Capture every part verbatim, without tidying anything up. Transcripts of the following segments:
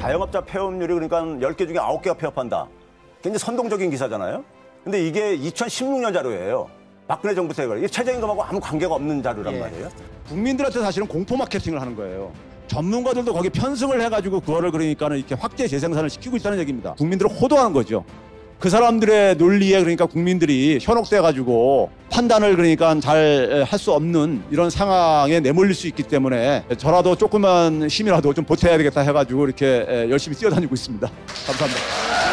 자영업자 폐업률이 그러니까 열 개 중에 아홉 개가 폐업한다. 굉장히 선동적인 기사잖아요. 근데 이게 이천십육 년 자료예요. 박근혜 정부 때 이게 최저임금하고 아무 관계가 없는 자료란 예. 말이에요. 국민들한테 사실은 공포 마케팅을 하는 거예요. 전문가들도 거기 편승을 해가지고 그거를 그러니까는 이렇게 확대 재생산을 시키고 있다는 얘기입니다. 국민들을 호도하는 거죠. 그 사람들의 논리에 그러니까 국민들이 현혹돼가지고 판단을 그러니까 잘 할 수 없는 이런 상황에 내몰릴 수 있기 때문에 저라도 조그만 힘이라도 좀 보태야 되겠다 해가지고 이렇게 열심히 뛰어다니고 있습니다. 감사합니다.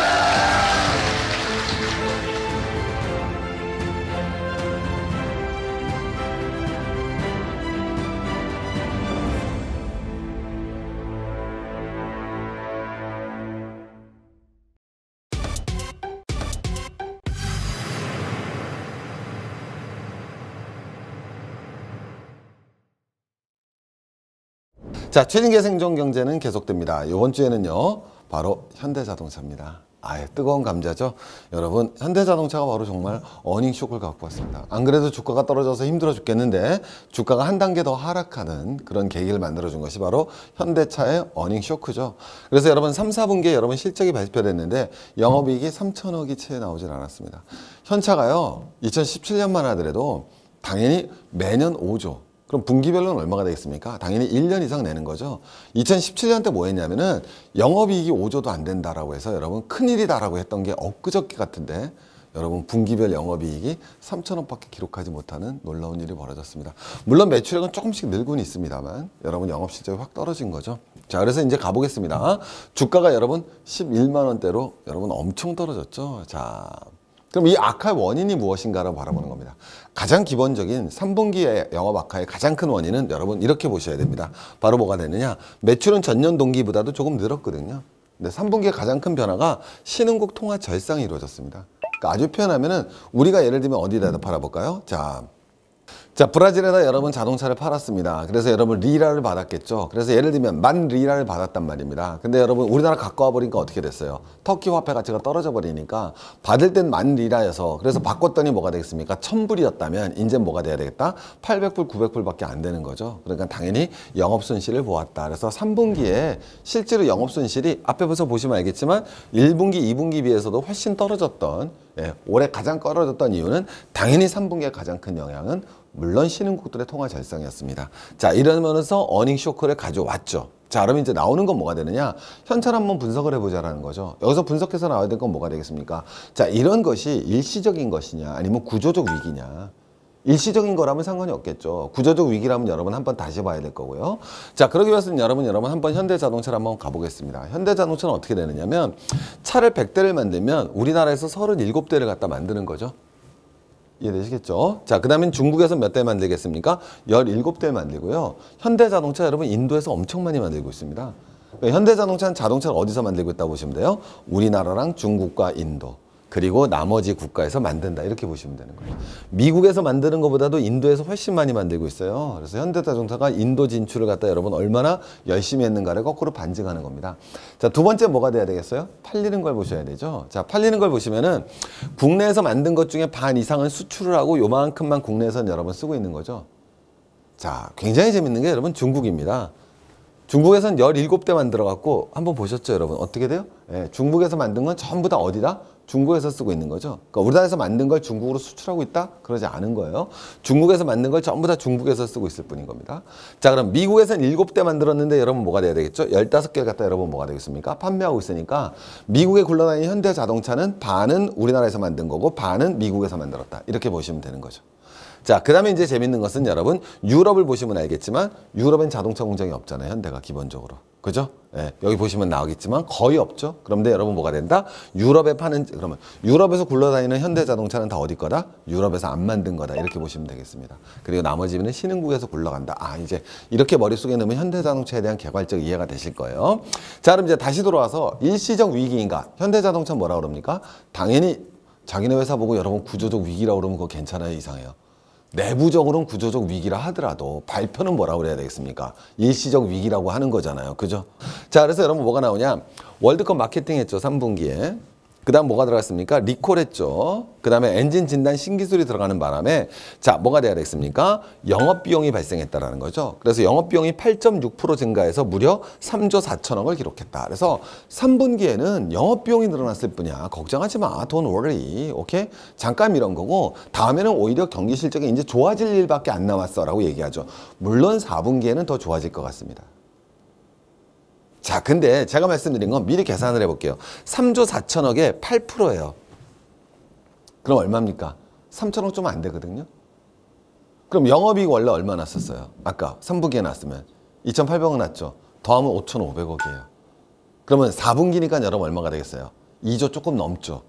자, 최진계 생존 경제는 계속됩니다. 이번 주에는요, 바로 현대자동차입니다. 아예 뜨거운 감자죠. 여러분, 현대자동차가 바로 정말 어닝 쇼크를 갖고 왔습니다. 안 그래도 주가가 떨어져서 힘들어 죽겠는데 주가가 한 단계 더 하락하는 그런 계기를 만들어준 것이 바로 현대차의 어닝 쇼크죠. 그래서 여러분 삼, 사분기에 여러분 실적이 발표됐는데 영업이익이 삼천억이 채 나오질 않았습니다. 현차가요, 이천십칠 년만 하더라도 당연히 매년 오조. 그럼 분기별로는 얼마가 되겠습니까? 당연히 일 년 이상 내는 거죠. 이천십칠 년 때 뭐 했냐면은 영업이익이 오조도 안 된다라고 해서 여러분 큰일이다라고 했던 게 엊그저께 같은데 여러분 분기별 영업이익이 삼천억밖에 기록하지 못하는 놀라운 일이 벌어졌습니다. 물론 매출액은 조금씩 늘고는 있습니다만 여러분 영업실적이 확 떨어진 거죠. 자, 그래서 이제 가보겠습니다. 주가가 여러분 십일만 원대로 여러분 엄청 떨어졌죠. 자, 그럼 이 악화의 원인이 무엇인가를 바라보는 겁니다. 가장 기본적인 삼 분기의 영업 악화의 가장 큰 원인은 여러분 이렇게 보셔야 됩니다. 바로 뭐가 되느냐. 매출은 전년 동기보다도 조금 늘었거든요. 근데 삼 분기의 가장 큰 변화가 신흥국 통화 절상이 이루어졌습니다. 그러니까 아주 표현하면은 우리가 예를 들면 어디다 팔아볼까요? 자. 자, 브라질에다 여러분 자동차를 팔았습니다. 그래서 여러분 리라를 받았겠죠. 그래서 예를 들면 만 리라를 받았단 말입니다. 근데 여러분 우리나라 갖고 와 버리니까 어떻게 됐어요? 터키 화폐 가치가 떨어져 버리니까 받을 땐 만 리라여서 그래서 바꿨더니 뭐가 되겠습니까? 천 불이었다면 이제 뭐가 돼야 되겠다? 팔백 불, 구백 불밖에 안 되는 거죠. 그러니까 당연히 영업 손실을 보았다. 그래서 삼 분기에 실제로 영업 손실이 앞에 벌써 보시면 알겠지만 일 분기, 이 분기 비해서도 훨씬 떨어졌던, 예, 올해 가장 떨어졌던 이유는 당연히 삼 분기의 가장 큰 영향은 물론 신흥국들의 통화 절상이었습니다. 자, 이러면서 어닝 쇼크를 가져왔죠. 자, 그러면 이제 나오는 건 뭐가 되느냐? 현찰 한번 분석을 해보자라는 거죠. 여기서 분석해서 나와야 될 건 뭐가 되겠습니까? 자, 이런 것이 일시적인 것이냐 아니면 구조적 위기냐. 일시적인 거라면 상관이 없겠죠. 구조적 위기라면 여러분 한번 다시 봐야 될 거고요. 자, 그러기 위해서는 여러분 여러분 한번 현대자동차를 한번 가보겠습니다. 현대자동차는 어떻게 되느냐면 차를 백 대를 만들면 우리나라에서 서른일곱 대를 갖다 만드는 거죠. 이해되시겠죠? 자, 그 다음에 중국에서 몇 대 만들겠습니까? 열일곱 대 만들고요. 현대자동차 여러분 인도에서 엄청 많이 만들고 있습니다. 그러니까 현대자동차는 자동차를 어디서 만들고 있다고 보시면 돼요? 우리나라랑 중국과 인도. 그리고 나머지 국가에서 만든다. 이렇게 보시면 되는 거예요. 미국에서 만드는 것보다도 인도에서 훨씬 많이 만들고 있어요. 그래서 현대자동차가 인도 진출을 갖다 여러분 얼마나 열심히 했는가를 거꾸로 반증하는 겁니다. 자, 두 번째 뭐가 돼야 되겠어요? 팔리는 걸 보셔야 되죠. 자, 팔리는 걸 보시면은 국내에서 만든 것 중에 반 이상은 수출을 하고 요만큼만 국내에서는 여러분 쓰고 있는 거죠. 자, 굉장히 재밌는 게 여러분 중국입니다. 중국에서는 열일곱 대 만들어갖고 한번 보셨죠, 여러분? 어떻게 돼요? 예, 중국에서 만든 건 전부 다 어디다? 중국에서 쓰고 있는 거죠. 그러니까 우리나라에서 만든 걸 중국으로 수출하고 있다? 그러지 않은 거예요. 중국에서 만든 걸 전부 다 중국에서 쓰고 있을 뿐인 겁니다. 자, 그럼 미국에서는 일곱 대 만들었는데 여러분 뭐가 돼야 되겠죠? 열다섯 개를 갖다 여러분 뭐가 되겠습니까? 판매하고 있으니까 미국에 굴러다니는 현대자동차는 반은 우리나라에서 만든 거고 반은 미국에서 만들었다. 이렇게 보시면 되는 거죠. 자, 그 다음에 이제 재밌는 것은 여러분 유럽을 보시면 알겠지만 유럽엔 자동차 공장이 없잖아요. 현대가 기본적으로. 그죠? 예, 여기 보시면 나오겠지만 거의 없죠. 그런데 여러분 뭐가 된다? 유럽에 파는, 그러면 유럽에서 굴러다니는 현대자동차는 다 어디 거다? 유럽에서 안 만든 거다. 이렇게 보시면 되겠습니다. 그리고 나머지는 신흥국에서 굴러간다. 아, 이제 이렇게 머릿속에 넣으면 현대자동차에 대한 개괄적 이해가 되실 거예요. 자, 그럼 이제 다시 돌아와서 일시적 위기인가? 현대자동차 뭐라 그럽니까? 당연히 자기네 회사 보고 여러분 구조적 위기라고 그러면 그거 괜찮아요? 이상해요? 내부적으로는 구조적 위기라 하더라도 발표는 뭐라고 그래야 되겠습니까? 일시적 위기라고 하는 거잖아요. 그죠? 자, 그래서 여러분 뭐가 나오냐? 월드컵 마케팅 했죠. 삼 분기에. 그 다음 뭐가 들어갔습니까? 리콜했죠. 그 다음에 엔진 진단 신기술이 들어가는 바람에 자 뭐가 돼야 되겠습니까? 영업비용이 발생했다라는 거죠. 그래서 영업비용이 팔 점 육 퍼센트 증가해서 무려 삼조 사천억을 기록했다. 그래서 삼 분기에는 영업비용이 늘어났을 뿐이야. 걱정하지 마. Don't worry. 오케이? 잠깐 이런 거고 다음에는 오히려 경기 실적이 이제 좋아질 일밖에 안 남았어 라고 얘기하죠. 물론 사 분기에는 더 좋아질 것 같습니다. 자, 근데 제가 말씀드린 건 미리 계산을 해볼게요. 삼조 사천억에 팔 퍼센트예요. 그럼 얼마입니까? 삼천억 좀 안 되거든요. 그럼 영업이익 원래 얼마 났었어요? 아까 삼 분기에 났으면 이천팔백억 났죠. 더하면 오천오백억이에요. 그러면 사 분기니까 여러분 얼마가 되겠어요? 이조 조금 넘죠.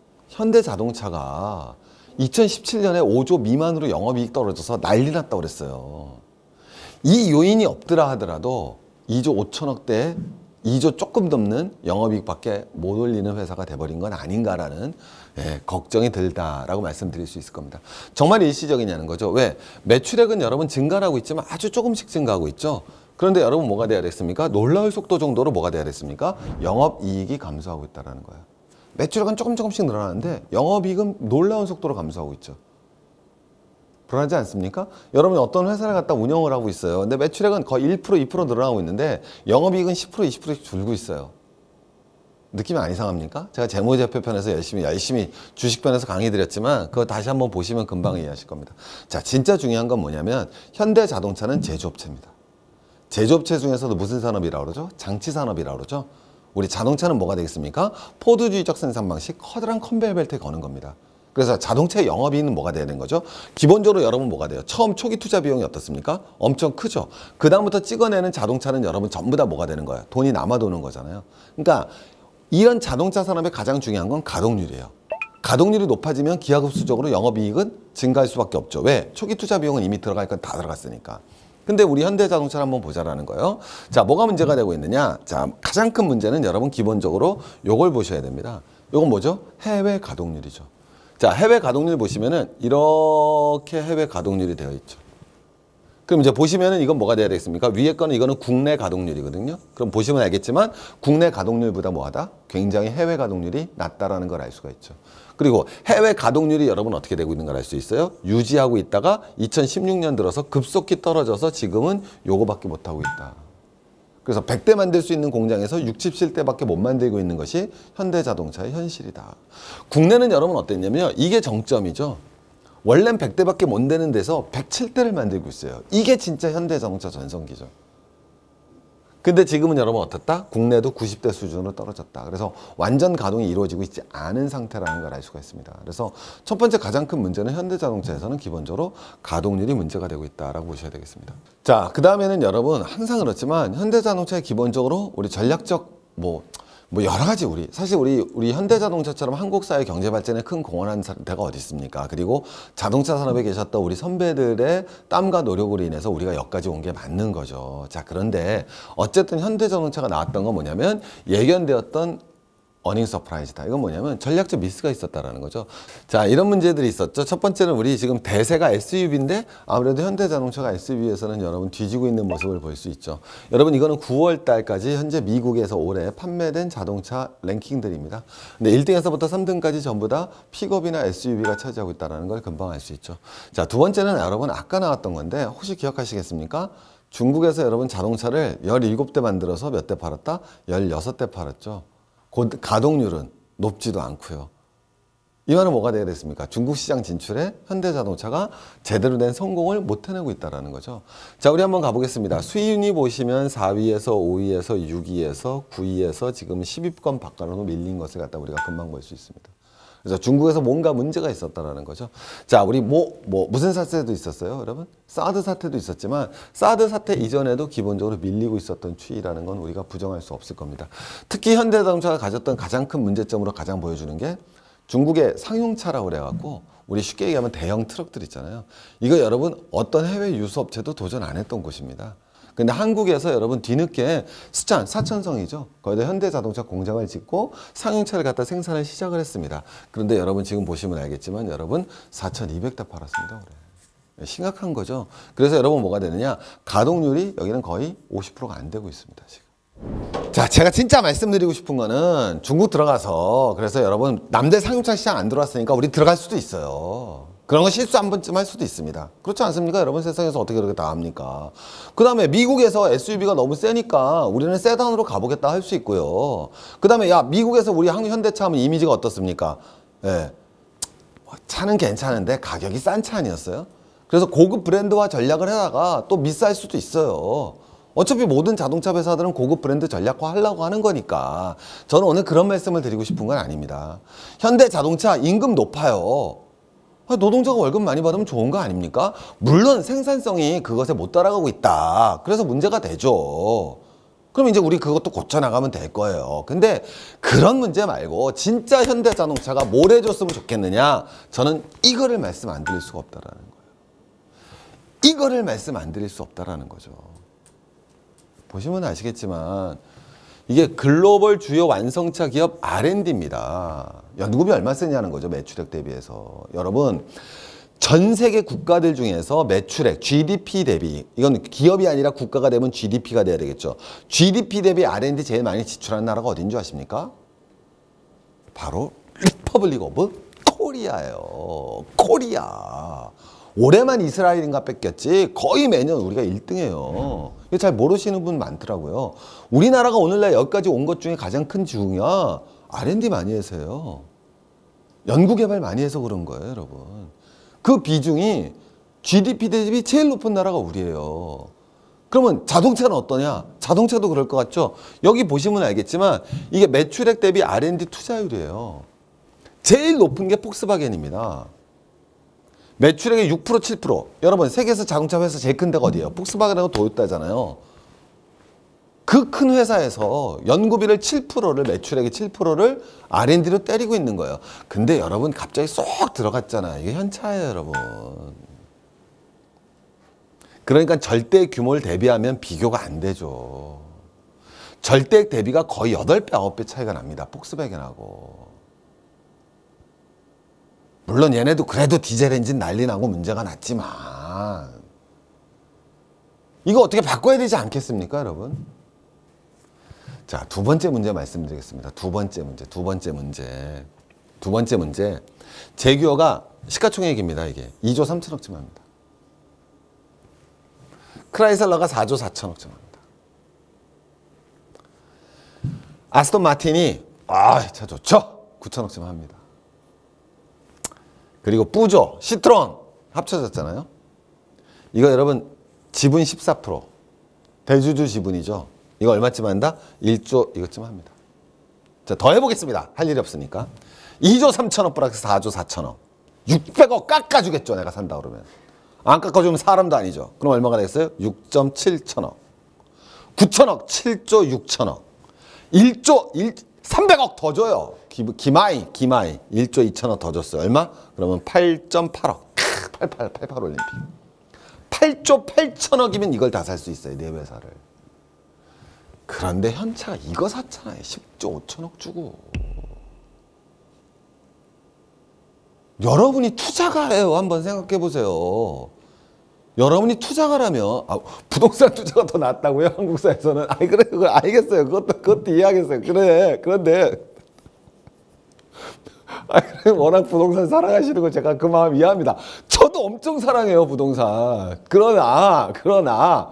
현대자동차가 이천십칠 년에 오조 미만으로 영업이익 떨어져서 난리 났다고 그랬어요. 이 요인이 없더라 하더라도 이조 오천억대 이조 조금 넘는 영업이익밖에 못 올리는 회사가 돼버린 건 아닌가라는 예, 걱정이 들다라고 말씀드릴 수 있을 겁니다. 정말 일시적이냐는 거죠. 왜? 매출액은 여러분 증가하고 있지만 아주 조금씩 증가하고 있죠. 그런데 여러분 뭐가 돼야 됐습니까? 놀라울 속도 정도로 뭐가 돼야 됐습니까? 영업이익이 감소하고 있다는 거예요. 매출액은 조금 조금씩 늘어나는데 영업이익은 놀라운 속도로 감소하고 있죠. 불안하지 않습니까? 여러분 어떤 회사를 갖다 운영을 하고 있어요. 근데 매출액은 거의 일 퍼센트, 이 퍼센트 늘어나고 있는데 영업이익은 십 퍼센트, 이십 퍼센트씩 줄고 있어요. 느낌이 안 이상합니까? 제가 재무제표 편에서 열심히 열심히 주식 편에서 강의 드렸지만 그거 다시 한번 보시면 금방 이해하실 겁니다. 자, 진짜 중요한 건 뭐냐면 현대자동차는 제조업체입니다. 제조업체 중에서도 무슨 산업이라고 그러죠? 장치산업이라고 그러죠. 우리 자동차는 뭐가 되겠습니까? 포드주의적 생산 방식, 커다란 컨베이어 벨트에 거는 겁니다. 그래서 자동차의 영업이익은 뭐가 돼야 되는 거죠? 기본적으로 여러분 뭐가 돼요? 처음 초기 투자 비용이 어떻습니까? 엄청 크죠. 그 다음부터 찍어내는 자동차는 여러분 전부 다 뭐가 되는 거예요? 돈이 남아도는 거잖아요. 그러니까 이런 자동차 산업의 가장 중요한 건 가동률이에요. 가동률이 높아지면 기하급수적으로 영업이익은 증가할 수밖에 없죠. 왜? 초기 투자 비용은 이미 들어갈 건 다 들어갔으니까. 근데 우리 현대자동차를 한번 보자라는 거예요. 자, 뭐가 문제가 되고 있느냐? 자, 가장 큰 문제는 여러분 기본적으로 요걸 보셔야 됩니다. 요건 뭐죠? 해외 가동률이죠. 자, 해외 가동률 보시면은 이렇게 해외 가동률이 되어 있죠. 그럼 이제 보시면은 이건 뭐가 돼야 되겠습니까? 위에 거는 이거는 국내 가동률이거든요. 그럼 보시면 알겠지만 국내 가동률보다 뭐하다? 굉장히 해외 가동률이 낮다라는 걸 알 수가 있죠. 그리고 해외 가동률이 여러분 어떻게 되고 있는 걸 알 수 있어요? 유지하고 있다가 이천십육 년 들어서 급속히 떨어져서 지금은 요거밖에 못하고 있다. 그래서 백 대 만들 수 있는 공장에서 육십칠 대밖에 못 만들고 있는 것이 현대자동차의 현실이다. 국내는 여러분 어땠냐면요. 이게 정점이죠. 원래는 백 대밖에 못 되는 데서 백칠 대를 만들고 있어요. 이게 진짜 현대자동차 전성기죠. 근데 지금은 여러분 어떻다? 국내도 구십 대 수준으로 떨어졌다. 그래서 완전 가동이 이루어지고 있지 않은 상태라는 걸 알 수가 있습니다. 그래서 첫 번째 가장 큰 문제는 현대자동차에서는 기본적으로 가동률이 문제가 되고 있다라고 보셔야 되겠습니다. 자, 그 다음에는 여러분 항상 그렇지만 현대자동차의 기본적으로 우리 전략적 뭐 뭐 여러 가지 우리 사실 우리 우리 현대자동차처럼 한국 사회 경제 발전에 큰 공헌한 데가 어디 있습니까? 그리고 자동차 산업에 계셨던 우리 선배들의 땀과 노력으로 인해서 우리가 여기까지 온 게 맞는 거죠. 자, 그런데 어쨌든 현대자동차가 나왔던 건 뭐냐면 예견되었던 어닝 서프라이즈다. 이건 뭐냐면 전략적 미스가 있었다라는 거죠. 자, 이런 문제들이 있었죠. 첫 번째는 우리 지금 대세가 에스유브이인데 아무래도 현대자동차가 에스유브이에서는 여러분 뒤지고 있는 모습을 볼 수 있죠. 여러분 이거는 구월 달까지 현재 미국에서 올해 판매된 자동차 랭킹들입니다. 근데 일 등에서부터 삼 등까지 전부 다 픽업이나 에스유브이가 차지하고 있다는 걸 금방 알 수 있죠. 자, 두 번째는 여러분 아까 나왔던 건데 혹시 기억하시겠습니까? 중국에서 여러분 자동차를 열일곱 대 만들어서 몇 대 팔았다? 열여섯 대 팔았죠. 곧 가동률은 높지도 않고요. 이 말은 뭐가 되어야 됐습니까? 중국 시장 진출에 현대자동차가 제대로 된 성공을 못 해내고 있다는 거죠. 자, 우리 한번 가보겠습니다. 수위순위 보시면 사 위에서 오 위에서 육 위에서 구 위에서 지금 십 위권 바깥으로 밀린 것을 갖다 우리가 금방 볼 수 있습니다. 그래서 중국에서 뭔가 문제가 있었다라는 거죠. 자, 우리 뭐, 뭐, 무슨 사태도 있었어요, 여러분? 사드 사태도 있었지만, 사드 사태 이전에도 기본적으로 밀리고 있었던 추이라는 건 우리가 부정할 수 없을 겁니다. 특히 현대자동차가 가졌던 가장 큰 문제점으로 가장 보여주는 게 중국의 상용차라고 그래갖고, 우리 쉽게 얘기하면 대형 트럭들 있잖아요. 이거 여러분, 어떤 해외 유수업체도 도전 안 했던 곳입니다. 근데 한국에서 여러분 뒤늦게 수천, 사천성이죠. 거기다 현대자동차 공장을 짓고 상용차를 갖다 생산을 시작을 했습니다. 그런데 여러분 지금 보시면 알겠지만 여러분 사천이백 대 팔았습니다. 올해. 심각한 거죠. 그래서 여러분 뭐가 되느냐? 가동률이 여기는 거의 오십 퍼센트가 안 되고 있습니다. 지금. 자, 제가 진짜 말씀드리고 싶은 거는 중국 들어가서 그래서 여러분 남대 상용차 시장 안 들어왔으니까 우리 들어갈 수도 있어요. 그런 거 실수 한 번쯤 할 수도 있습니다. 그렇지 않습니까? 여러분 세상에서 어떻게 그렇게 다 합니까? 그 다음에 미국에서 에스유브이가 너무 세니까 우리는 세단으로 가보겠다 할 수 있고요. 그 다음에 야 미국에서 우리 한국 현대차 하면 이미지가 어떻습니까? 예. 차는 괜찮은데 가격이 싼 차 아니었어요? 그래서 고급 브랜드화 전략을 해다가 또 미스할 수도 있어요. 어차피 모든 자동차 회사들은 고급 브랜드 전략화 하려고 하는 거니까 저는 오늘 그런 말씀을 드리고 싶은 건 아닙니다. 현대자동차 임금 높아요. 노동자가 월급 많이 받으면 좋은 거 아닙니까? 물론 생산성이 그것에 못 따라가고 있다. 그래서 문제가 되죠. 그럼 이제 우리 그것도 고쳐나가면 될 거예요. 근데 그런 문제 말고 진짜 현대자동차가 뭘 해줬으면 좋겠느냐? 저는 이거를 말씀 안 드릴 수가 없다라는 거예요. 이거를 말씀 안 드릴 수 없다라는 거죠. 보시면 아시겠지만 이게 글로벌 주요 완성차 기업 알 앤 디입니다. 연구비 얼마 쓰냐는 거죠. 매출액 대비해서. 여러분 전 세계 국가들 중에서 매출액 지디피 대비 이건 기업이 아니라 국가가 되면 지디피가 돼야 되겠죠. 지디피 대비 알 앤 디 제일 많이 지출하는 나라가 어딘 줄 아십니까? 바로 리퍼블릭 오브 코리아예요. 코리아. 올해만 이스라엘인가 뺏겼지 거의 매년 우리가 일 등이에요. 이거 잘 모르시는 분 많더라고요. 우리나라가 오늘날 여기까지 온 것 중에 가장 큰 중이야 알 앤 디 많이 해서요. 연구개발 많이 해서 그런 거예요, 여러분. 그 비중이 지디피 대비 제일 높은 나라가 우리예요. 그러면 자동차는 어떠냐? 자동차도 그럴 것 같죠? 여기 보시면 알겠지만 이게 매출액 대비 알 앤 디 투자율이에요. 제일 높은 게 폭스바겐입니다. 매출액의 육 퍼센트 칠 퍼센트. 여러분 세계에서 자동차 회사 제일 큰 데가 어디예요? 폭스바겐하고 도요타잖아요. 그 큰 회사에서 연구비를 칠 퍼센트를 매출액의 칠 퍼센트를 알 앤 디로 때리고 있는 거예요. 근데 여러분 갑자기 쏙 들어갔잖아요. 이게 현차예요, 여러분. 그러니까 절대 규모를 대비하면 비교가 안 되죠. 절대 대비가 거의 여덟 배, 아홉 배 차이가 납니다. 폭스바겐하고. 물론 얘네도 그래도 디젤 엔진 난리 나고 문제가 났지만 이거 어떻게 바꿔야 되지 않겠습니까, 여러분? 자, 두 번째 문제 말씀드리겠습니다. 두 번째 문제, 두 번째 문제. 두 번째 문제. 제규어가 시가총액입니다, 이게. 이조 삼천억쯤 합니다. 크라이슬러가 사조 사천억쯤 합니다. 아스톤 마틴이, 아, 차 좋죠? 구천억쯤 합니다. 그리고 뿌조, 시트론 합쳐졌잖아요. 이거 여러분 지분 십사 퍼센트. 대주주 지분이죠. 이거 얼마쯤 한다? 일조 이것쯤 합니다. 자, 더 해보겠습니다. 할 일이 없으니까. 이조 삼천억 플러스 사조 사천억. 육백억 깎아주겠죠. 내가 산다 그러면. 안 깎아주면 사람도 아니죠. 그럼 얼마가 되겠어요? 육점 칠천억. 구천억, 칠조 육천억. 일조 일, 삼백억 더 줘요. 기, 기마이, 기마이. 일조 이천억 더 줬어요. 얼마? 그러면 팔점 팔억. 팔십팔, 팔십팔 올림픽. 팔조 팔천억이면 이걸 다 살 수 있어요. 내 회사를. 그런데 현차가 이거 샀잖아요. 십조 오천억 주고. 여러분이 투자가예요. 한번 생각해 보세요. 여러분이 투자가라면 아, 부동산 투자가 더 낫다고요? 한국사에서는. 아니 그래 그걸 알겠어요. 그것도 그것도 이해하겠어요. 그래. 그런데 아 그래 워낙 부동산 사랑하시는 거 제가 그 마음 이해합니다. 저도 엄청 사랑해요 부동산. 그러나 그러나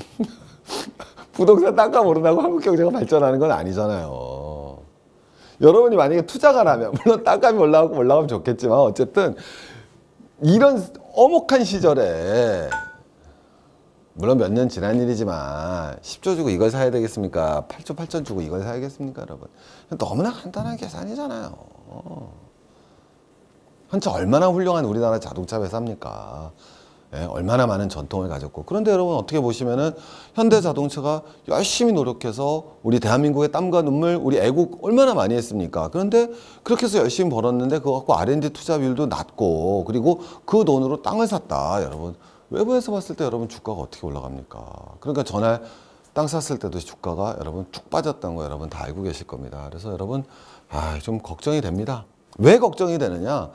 부동산 땅값 오른다고 한국 경제가 발전하는 건 아니잖아요. 여러분이 만약에 투자가라면 물론 땅값이 올라가고 올라가면 좋겠지만 어쨌든 이런 어목한 시절에 물론 몇 년 지난 일이지만 십조 주고 이걸 사야 되겠습니까? 팔조 팔천 주고 이걸 사야겠습니까, 여러분? 너무나 간단한 계산이잖아요. 현차 얼마나 훌륭한 우리나라 자동차 회사입니까? 예, 얼마나 많은 전통을 가졌고. 그런데 여러분 어떻게 보시면은 현대자동차가 열심히 노력해서 우리 대한민국의 땀과 눈물, 우리 애국 얼마나 많이 했습니까? 그런데 그렇게 해서 열심히 벌었는데 그거 갖고 알 앤 디 투자 비율도 낮고 그리고 그 돈으로 땅을 샀다. 여러분 외부에서 봤을 때 여러분 주가가 어떻게 올라갑니까? 그러니까 전날 땅 샀을 때도 주가가 여러분 쭉 빠졌다는 거 여러분 다 알고 계실 겁니다. 그래서 여러분 아, 좀 걱정이 됩니다. 왜 걱정이 되느냐?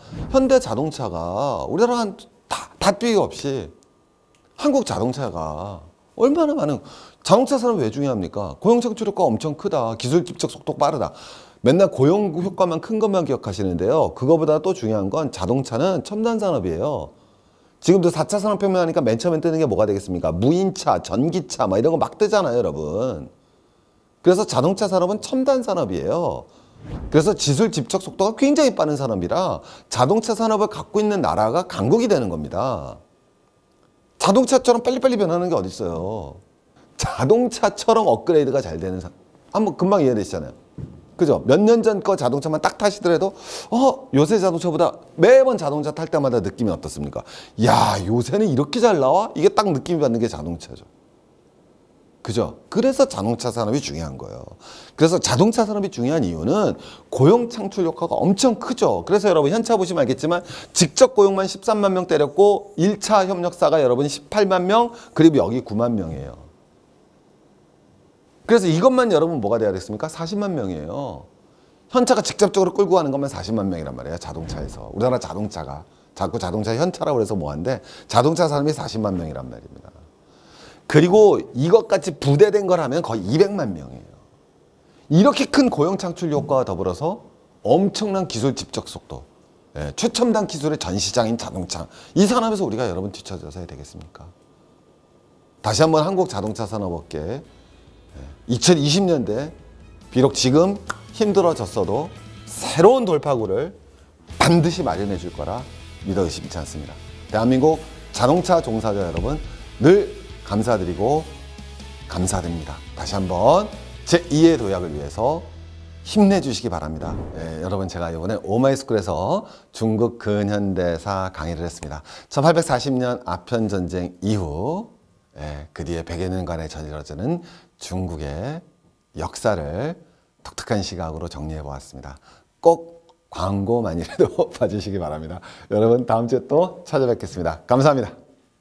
현대자동차가 우리나라 한 다, 닷비기 없이 한국 자동차가 얼마나 많은 자동차 산업 왜 중요합니까? 고용 창출 효과 엄청 크다. 기술 집적 속도 빠르다. 맨날 고용 효과만 큰 것만 기억하시는데요. 그거보다 또 중요한 건 자동차는 첨단 산업이에요. 지금도 사 차 산업혁명 하니까 맨 처음에 뜨는 게 뭐가 되겠습니까? 무인차, 전기차 막 이런 거 막 뜨잖아요, 여러분. 그래서 자동차 산업은 첨단 산업이에요. 그래서 기술 집적 속도가 굉장히 빠른 산업이라 자동차 산업을 갖고 있는 나라가 강국이 되는 겁니다. 자동차처럼 빨리빨리 변하는 게 어디 있어요. 자동차처럼 업그레이드가 잘 되는 사 한번 금방 이해되시잖아요. 그죠? 몇 년 전 거 자동차만 딱 타시더라도 어? 요새 자동차보다 매번 자동차 탈 때마다 느낌이 어떻습니까? 야, 요새는 이렇게 잘 나와? 이게 딱 느낌이 받는 게 자동차죠. 그죠? 그래서 자동차 산업이 중요한 거예요. 그래서 자동차 산업이 중요한 이유는 고용 창출 효과가 엄청 크죠. 그래서 여러분 현차 보시면 알겠지만 직접 고용만 십삼만 명 때렸고 일 차 협력사가 여러분 십팔만 명, 그리고 여기 구만 명이에요. 그래서 이것만 여러분 뭐가 돼야 되겠습니까? 사십만 명이에요. 현차가 직접적으로 끌고 가는 것만 사십만 명이란 말이에요. 자동차에서. 우리나라 자동차가. 자꾸 자동차 현차라고 해서 뭐한데 자동차 사람이 사십만 명이란 말입니다. 그리고 이것같이 부대된 걸 하면 거의 이백만 명이에요. 이렇게 큰 고용 창출 효과와 더불어서 엄청난 기술 집적 속도, 예, 최첨단 기술의 전시장인 자동차. 이 산업에서 우리가 여러분 뒤처져서 해야 되겠습니까? 다시 한번 한국 자동차 산업업계 이천이십 년대 비록 지금 힘들어졌어도 새로운 돌파구를 반드시 마련해 줄 거라 믿어 의심치 않습니다. 대한민국 자동차 종사자 여러분 늘 감사드리고 감사드립니다. 다시 한번 제이의 도약을 위해서 힘내주시기 바랍니다. 예, 여러분 제가 이번에 오마이스쿨에서 중국 근현대사 강의를 했습니다. 천팔백사십 년 아편전쟁 이후 예, 그 뒤에 백여 년간에 저질러지는 중국의 역사를 독특한 시각으로 정리해 보았습니다. 꼭 광고만이라도 봐주시기 바랍니다. 여러분 다음 주에 또 찾아뵙겠습니다. 감사합니다.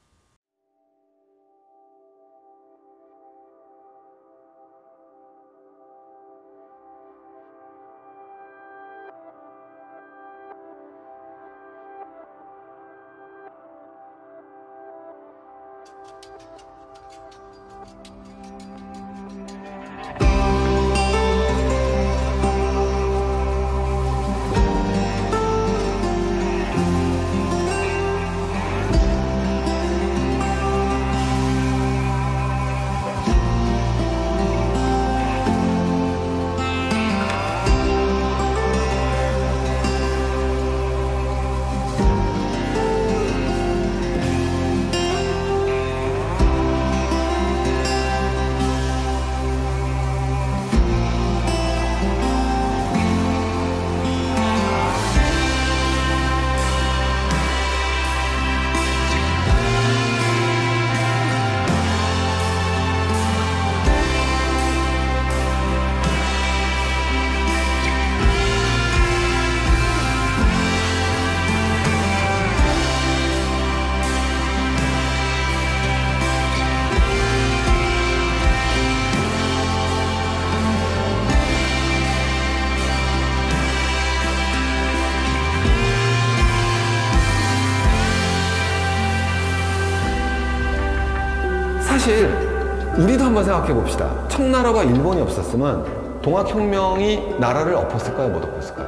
사실 우리도 한번 생각해 봅시다. 청나라가 일본이 없었으면 동학혁명이 나라를 엎었을까요? 못 엎었을까요?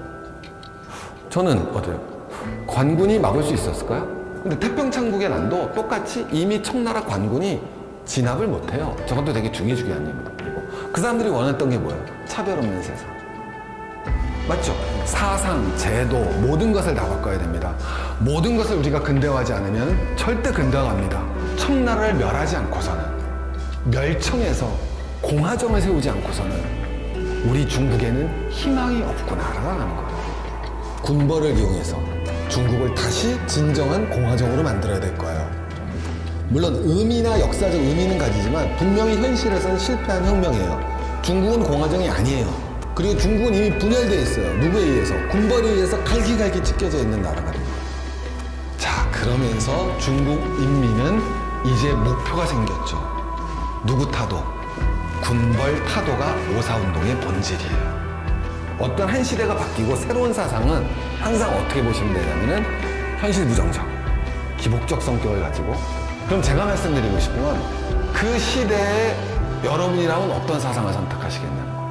저는 어때요? 관군이 막을 수 있었을까요? 근데 태평창국의 난도 똑같이 이미 청나라 관군이 진압을 못해요. 저것도 되게 중요중요한 일입니다. 그리고 그 사람들이 원했던 게 뭐예요? 차별 없는 세상. 맞죠? 사상, 제도, 모든 것을 다 바꿔야 됩니다. 모든 것을 우리가 근대화하지 않으면 절대 근대화합니다. 청나라를 멸하지 않고서는, 멸청해서 공화정을 세우지 않고서는 우리 중국에는 희망이 없구나라는 거예요. 군벌을 이용해서 중국을 다시 진정한 공화정으로 만들어야 될 거예요. 물론 의미나 역사적 의미는 가지지만 분명히 현실에서는 실패한 혁명이에요. 중국은 공화정이 아니에요. 그리고 중국은 이미 분열되어 있어요. 누구에 의해서? 군벌에 의해서 갈기갈기 찢겨져 있는 나라가 됩니다. 자, 그러면서 중국 인민은 이제 목표가 생겼죠. 누구 타도, 군벌 타도가 오사운동의 본질이에요. 어떤 한 시대가 바뀌고 새로운 사상은 항상 어떻게 보시면 되냐면은 현실 부정적, 기복적 성격을 가지고, 그럼 제가 말씀드리고 싶은 건 그 시대에 여러분이라면 어떤 사상을 선택하시겠냐는 거예요.